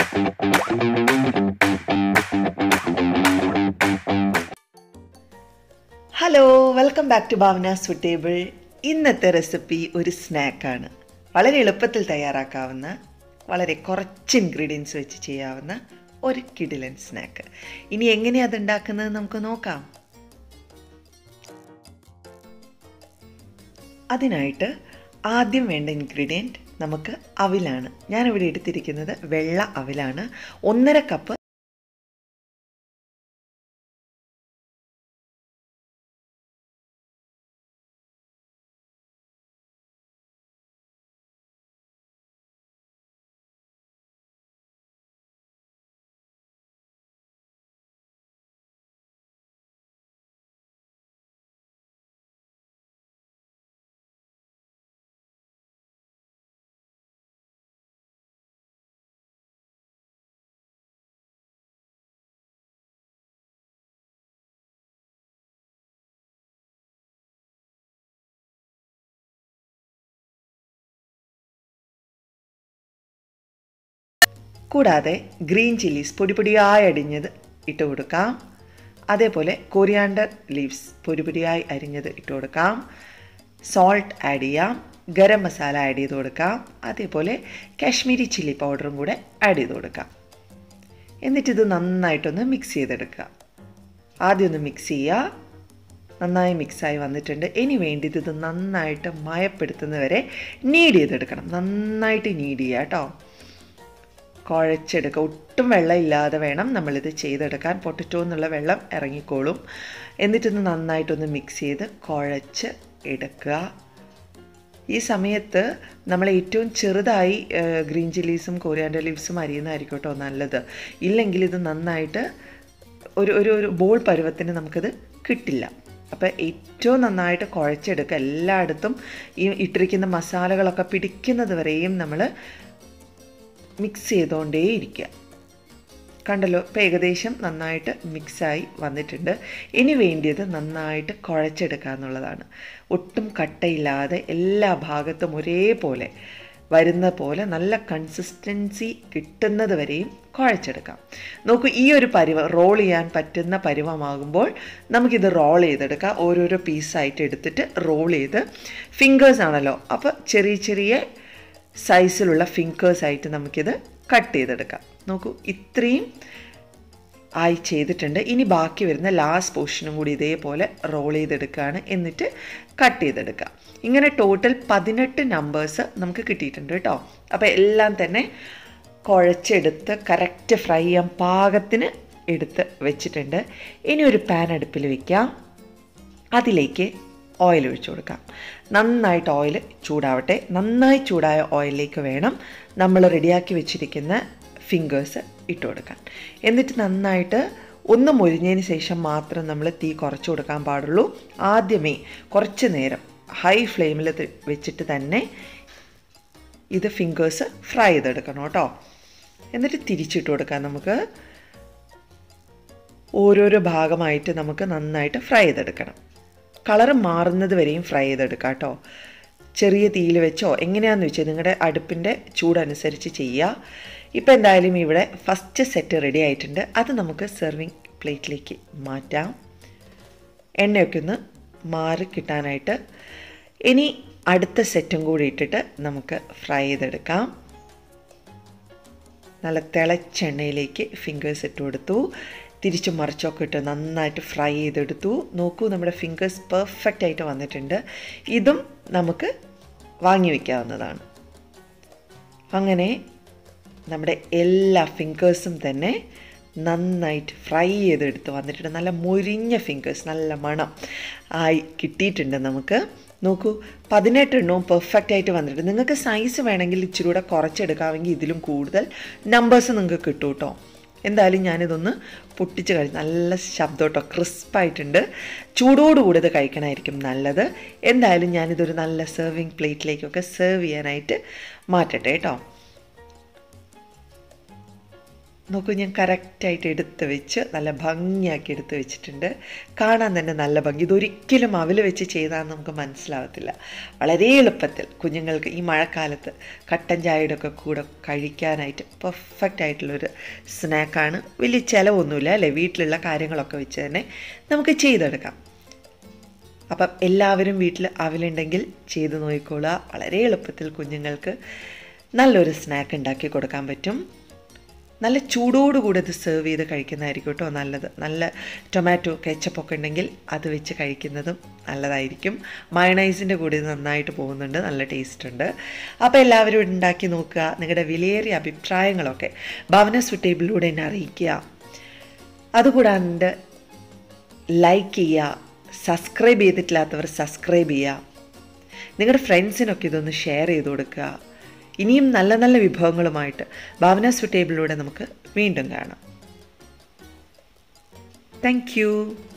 Hello, welcome back to Bhavana sfoodtable. ഇന്നത്തെ recipe ഒരു സ്നാക്കാണ്. വളരെ എളുപ്പത്തിൽ തയ്യാറാക്കാവുന്ന, വളരെ കുറച്ച് ഇൻഗ്രീഡിയൻസ് വെച്ച് ചെയ്യാവുന്ന ഒരു കിടിലൻ സ്നാക്ക്. ഇനി എങ്ങനെയാണ് അത് ഉണ്ടാക്കുന്നത് നമുക്ക് നോക്കാം. അതിനായിട്ട് ആദ്യം വേണ്ട ഇൻഗ്രീഡിയൻറ്റ് നമുക്ക് അവിലാണ്. ഞാനിവിടെ എടുത്തിരിക്കുന്നത് വെള്ള അവിലാണ്. 1.5 കപ്പ് കൂടാതെ ഗ്രീൻ ചില്ലീസ് പൊടിപ്പൊടിയായി അരിഞ്ഞത് ഇട്ട് കൊടുക്കാം. അതേപോലെ കൊറിയാണ്ടർ ലീവ്സ് പൊടിപ്പൊടിയായി അരിഞ്ഞത് ഇട്ട് കൊടുക്കാം. സോൾട്ട് ആഡ് ചെയ്യാം. ഗരം മസാല ആഡ് ചെയ്ത് കൊടുക്കാം. അതേപോലെ കാശ്മീരി ചില്ലി പൗഡറും കൂടെ ആഡ് ചെയ്ത് കൊടുക്കാം. എന്നിട്ടിത് നന്നായിട്ടൊന്ന് മിക്സ് ചെയ്തെടുക്കുക. ആദ്യം ഒന്ന് മിക്സ് ചെയ്യുക. നന്നായി മിക്സായി വന്നിട്ടുണ്ട്. ഇനി വേണ്ടിയത് ഇത് നന്നായിട്ട് മയപ്പെടുത്തുന്നവരെ നീഡ് ചെയ്തെടുക്കണം. നന്നായിട്ട് നീഡ് ചെയ്യുക കേട്ടോ. കുഴച്ചെടുക്കുക. ഒട്ടും വെള്ളം ഇല്ലാതെ വേണം നമ്മളിത് ചെയ്തെടുക്കാൻ. പൊട്ടറ്റോ എന്നുള്ള വെള്ളം ഇറങ്ങിക്കോളും. എന്നിട്ടൊന്ന് നന്നായിട്ടൊന്ന് മിക്സ് ചെയ്ത് കുഴച്ച് എടുക്കുക. ഈ സമയത്ത് നമ്മൾ ഏറ്റവും ചെറുതായി ഗ്രീൻ ചില്ലീസും കൊറിയാണ്ടർ ലീവ്സും അരിയുന്നതായിരിക്കും കേട്ടോ നല്ലത്. ഇല്ലെങ്കിൽ ഇത് നന്നായിട്ട് ഒരു ബോൾ പരുവത്തിന് നമുക്കിത് കിട്ടില്ല. അപ്പോൾ ഏറ്റവും നന്നായിട്ട് കുഴച്ചെടുക്കുക. എല്ലായിടത്തും ഈ ഇട്ടിരിക്കുന്ന മസാലകളൊക്കെ പിടിക്കുന്നത് വരെയും നമ്മൾ മിക്സ് ചെയ്തുകൊണ്ടേയിരിക്കുക. കണ്ടല്ലോ, ഇപ്പോൾ ഏകദേശം നന്നായിട്ട് മിക്സായി വന്നിട്ടുണ്ട്. ഇനി വേണ്ടിയത് നന്നായിട്ട് കുഴച്ചെടുക്കുക എന്നുള്ളതാണ്. ഒട്ടും കട്ടയില്ലാതെ എല്ലാ ഭാഗത്തും ഒരേപോലെ വരുന്ന പോലെ നല്ല കൺസിസ്റ്റൻസി കിട്ടുന്നത് വരെയും കുഴച്ചെടുക്കാം. നോക്കൂ, ഈ ഒരു പരുവം റോൾ ചെയ്യാൻ പറ്റുന്ന പരുവമാകുമ്പോൾ നമുക്കിത് റോൾ ചെയ്തെടുക്കാം. ഓരോരോ പീസായിട്ട് എടുത്തിട്ട് റോൾ ചെയ്ത്, ഫിംഗേഴ്സ് ആണല്ലോ, അപ്പോൾ ചെറിയ ചെറിയ സൈസിലുള്ള ഫിംഗേഴ്സായിട്ട് നമുക്കിത് കട്ട് ചെയ്തെടുക്കാം. നോക്കൂ, ഇത്രയും ആയി ചെയ്തിട്ടുണ്ട്. ഇനി ബാക്കി വരുന്ന ലാസ്റ്റ് പോർഷനും കൂടി ഇതേപോലെ റോൾ ചെയ്തെടുക്കുകയാണ്. എന്നിട്ട് കട്ട് ചെയ്തെടുക്കുക. ഇങ്ങനെ ടോട്ടൽ 18 നമ്പേഴ്സ് നമുക്ക് കിട്ടിയിട്ടുണ്ട് കേട്ടോ. അപ്പോൾ എല്ലാം തന്നെ കുഴച്ചെടുത്ത് കറക്റ്റ് ഫ്രൈ ചെയ്യാൻ പാകത്തിന് എടുത്ത് വെച്ചിട്ടുണ്ട്. ഇനി ഒരു പാൻ അടുപ്പിൽ വയ്ക്കാം. അതിലേക്ക് ഓയിൽ ഒഴിച്ചു കൊടുക്കാം. നന്നായിട്ട് ഓയിൽ ചൂടാവട്ടെ. നന്നായി ചൂടായ ഓയിലിലേക്ക് വേണം നമ്മൾ റെഡിയാക്കി വെച്ചിരിക്കുന്ന ഫിംഗേഴ്സ് ഇട്ട് കൊടുക്കാൻ. എന്നിട്ട് നന്നായിട്ട് ഒന്ന് മൊരിഞ്ഞതിന് ശേഷം മാത്രം നമ്മൾ തീ കുറച്ച് കൊടുക്കാൻ പാടുള്ളൂ. ആദ്യമേ കുറച്ച് നേരം ഹൈ ഫ്ലെയിമിൽ വെച്ചിട്ട് തന്നെ ഇത് ഫിംഗേഴ്സ് ഫ്രൈ ചെയ്തെടുക്കണം കേട്ടോ. എന്നിട്ട് തിരിച്ചിട്ട് കൊടുക്കാം. നമുക്ക് ഓരോരോ ഭാഗമായിട്ട് നമുക്ക് നന്നായിട്ട് ഫ്രൈ ചെയ്തെടുക്കണം. കളറ് മാറുന്നത് വരെയും ഫ്രൈ ചെയ്തെടുക്കാം കേട്ടോ. ചെറിയ തീയിൽ വെച്ചോ എങ്ങനെയാണെന്ന് വെച്ചാൽ നിങ്ങളുടെ അടുപ്പിൻ്റെ ചൂടനുസരിച്ച് ചെയ്യുക. ഇപ്പോൾ എന്തായാലും ഇവിടെ ഫസ്റ്റ് സെറ്റ് റെഡി ആയിട്ടുണ്ട്. അത് നമുക്ക് സെർവിങ് പ്ലേറ്റിലേക്ക് മാറ്റാം. എണ്ണയൊക്കെ ഒന്ന് മാറി കിട്ടാനായിട്ട്. ഇനി അടുത്ത സെറ്റും കൂടി ഇട്ടിട്ട് നമുക്ക് ഫ്രൈ ചെയ്തെടുക്കാം. നല്ല തിളച്ച എണ്ണയിലേക്ക് ഫിംഗേഴ്സ് ഇട്ട് കൊടുത്തു. തിരിച്ച് മറിച്ചൊക്കെ ഇട്ട് നന്നായിട്ട് ഫ്രൈ ചെയ്തെടുത്തു. നോക്കൂ, നമ്മുടെ ഫിംഗേഴ്സ് പെർഫെക്റ്റ് ആയിട്ട് വന്നിട്ടുണ്ട്. ഇതും നമുക്ക് വാങ്ങി വയ്ക്കാവുന്നതാണ്. അങ്ങനെ നമ്മുടെ എല്ലാ ഫിംഗേഴ്സും തന്നെ നന്നായിട്ട് ഫ്രൈ ചെയ്തെടുത്ത് വന്നിട്ടുണ്ട്. നല്ല മൊരിഞ്ഞ ഫിംഗേഴ്സ്, നല്ല മണം ആയി കിട്ടിയിട്ടുണ്ട് നമുക്ക്. നോക്കൂ, 18 എണ്ണവും പെർഫെക്റ്റ് ആയിട്ട് വന്നിട്ടുണ്ട്. നിങ്ങൾക്ക് സൈസ് വേണമെങ്കിൽ ഇച്ചിരി കൂടെ കുറച്ചെടുക്കാമെങ്കിൽ ഇതിലും കൂടുതൽ നമ്പേഴ്സ് നിങ്ങൾക്ക് കിട്ടും കേട്ടോ. എന്തായാലും ഞാനിതൊന്ന് പൊട്ടിച്ച് കഴിച്ചു. നല്ല ശബ്ദം കേട്ടോ, ക്രിസ്പായിട്ടുണ്ട്. ചൂടോടുകൂടി ഇത് കഴിക്കണമായിരിക്കും നല്ലത്. എന്തായാലും ഞാനിതൊരു നല്ല സെർവിങ് പ്ലേറ്റിലേക്കൊക്കെ സെർവ് ചെയ്യാനായിട്ട് മാറ്റട്ടെ കേട്ടോ. നോക്കൂ, ഞാൻ കറക്റ്റായിട്ട് എടുത്ത് വെച്ച് നല്ല ഭംഗിയാക്കി എടുത്ത് വെച്ചിട്ടുണ്ട്. കാണാൻ തന്നെ നല്ല ഭംഗി. ഇതൊരിക്കലും അവൽ വെച്ച് ചെയ്താൽ നമുക്ക് മനസ്സിലാവത്തില്ല. വളരെ എളുപ്പത്തിൽ കുഞ്ഞുങ്ങൾക്ക് ഈ മഴക്കാലത്ത് കട്ടൻ ചായയുടെ ഒക്കെ കൂടെ കഴിക്കാനായിട്ട് പെർഫെക്റ്റ് ആയിട്ടുള്ളൊരു സ്നാക്കാണ്. വലിയ ചിലവൊന്നുമില്ല അല്ലേ? വീട്ടിലുള്ള കാര്യങ്ങളൊക്കെ വെച്ച് തന്നെ നമുക്ക് ചെയ്തെടുക്കാം. അപ്പം എല്ലാവരും വീട്ടിൽ അവലുണ്ടെങ്കിൽ ചെയ്ത് നോക്കിക്കോളുക. വളരെ എളുപ്പത്തിൽ കുഞ്ഞുങ്ങൾക്ക് നല്ലൊരു സ്നാക്ക് ഉണ്ടാക്കി കൊടുക്കാൻ പറ്റും. നല്ല ചൂടോടുകൂടി ഇത് സെർവ് ചെയ്ത് കഴിക്കുന്നതായിരിക്കും കേട്ടോ നല്ലത്. നല്ല ടൊമാറ്റോ കെച്ചപ്പൊക്കെ ഉണ്ടെങ്കിൽ അത് വെച്ച് കഴിക്കുന്നതും നല്ലതായിരിക്കും. മയണൈസിൻ്റെ കൂടെ ഇത് നന്നായിട്ട് പോകുന്നുണ്ട്, നല്ല ടേസ്റ്റ് ഉണ്ട്. അപ്പോൾ എല്ലാവരും ഉണ്ടാക്കി നോക്കുക. നിങ്ങളുടെ വിലയേറിയ അഭിപ്രായങ്ങളൊക്കെ ഭവന സൂട്ടേബിളിലൂടെ എന്നെ അറിയിക്കുക. അതുകൂടാണ്ട് ലൈക്ക് ചെയ്യുക, സബ്സ്ക്രൈബ് ചെയ്തിട്ടില്ലാത്തവർ സബ്സ്ക്രൈബ് ചെയ്യുക. നിങ്ങളുടെ ഫ്രണ്ട്സിനൊക്കെ ഇതൊന്ന് ഷെയർ ചെയ്ത് കൊടുക്കുക. ഇനിയും നല്ല നല്ല വിഭവങ്ങളുമായിട്ട് ഭാവന സൂട്ടേബിളിലൂടെ നമുക്ക് വീണ്ടും കാണാം. Thank U.